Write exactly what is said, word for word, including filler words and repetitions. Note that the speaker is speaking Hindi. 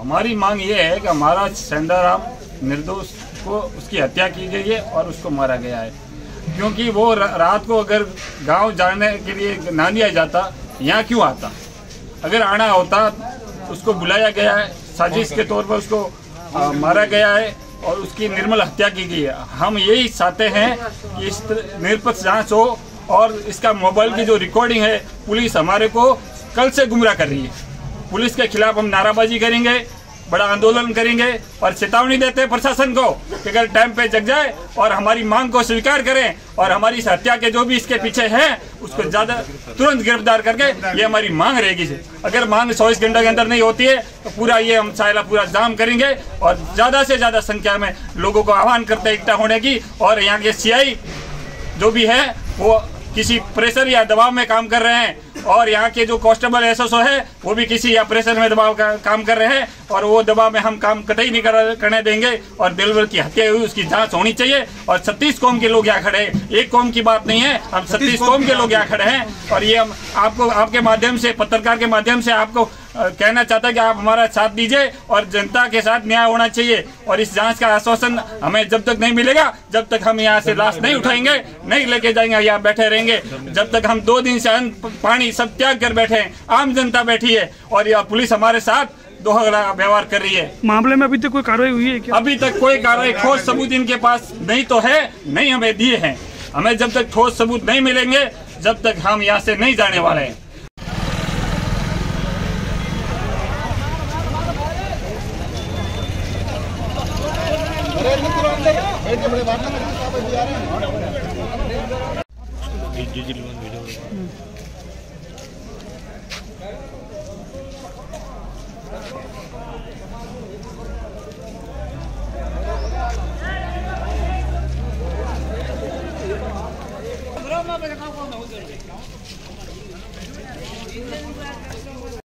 हमारी मांग ये है कि हमारा सेंधाराम निर्दोष को उसकी हत्या की गई है और उसको मारा गया है, क्योंकि वो रात को अगर गांव जाने के लिए ना लिया जाता, यहाँ क्यों आता? अगर आना होता उसको बुलाया गया है, साजिश के तौर पर उसको आ, मारा गया है और उसकी निर्मल हत्या की गई है। हम यही चाहते हैं कि इस निष्पक्ष जांच हो और इसका मोबाइल की जो रिकॉर्डिंग है, पुलिस हमारे को कल से गुमराह कर रही है। पुलिस के खिलाफ हम नाराबाजी करेंगे, बड़ा आंदोलन करेंगे और चेतावनी देते हैं प्रशासन को कि अगर टाइम पे जग जाए और हमारी मांग को स्वीकार करें और हमारी इस हत्या के जो भी इसके पीछे हैं उसको ज्यादा तुरंत गिरफ्तार करके, ये हमारी मांग रहेगी। अगर मांग चौबीस घंटे के अंदर नहीं होती है तो पूरा ये हम साइला पूरा जाम करेंगे और ज्यादा से ज्यादा संख्या में लोगों को आह्वान करते हैं इकट्ठा होने की। और यहाँ के सीआई जो भी है वो किसी प्रेशर या दबाव में काम कर रहे हैं और यहाँ के जो कांस्टेबल एसएसओ है वो भी किसी या प्रेशर में दबाव का काम कर रहे हैं और वो दबाव में हम काम कतई नहीं कर, करने देंगे। और दिलवर की हत्या हुई उसकी जांच होनी चाहिए और छत्तीस कौम के लोग यहाँ खड़े हैं, एक कौम की बात नहीं है, हम छत्तीस कौम के लोग यहाँ खड़े हैं। और ये हम आपको आपके माध्यम से, पत्रकार के माध्यम से आपको कहना चाहता है कि आप हमारा साथ दीजिए और जनता के साथ न्याय होना चाहिए। और इस जांच का आश्वासन हमें जब तक नहीं मिलेगा, जब तक हम यहाँ से लाश नहीं उठाएंगे, नहीं लेके जाएंगे, यहाँ बैठे रहेंगे। जब तक हम दो दिन से अन्न पानी सब त्याग कर बैठे हैं, आम जनता बैठी है और यह पुलिस हमारे साथ दोहरा व्यवहार कर रही है। मामले में अभी तक कोई कार्रवाई हुई है क्या? अभी तक कोई कार्रवाई, ठोस सबूत इनके पास नहीं तो है, नहीं हमें दिए हैं। हमें जब तक ठोस सबूत नहीं मिलेंगे, जब तक हम यहाँ से नहीं जाने वाले हैं।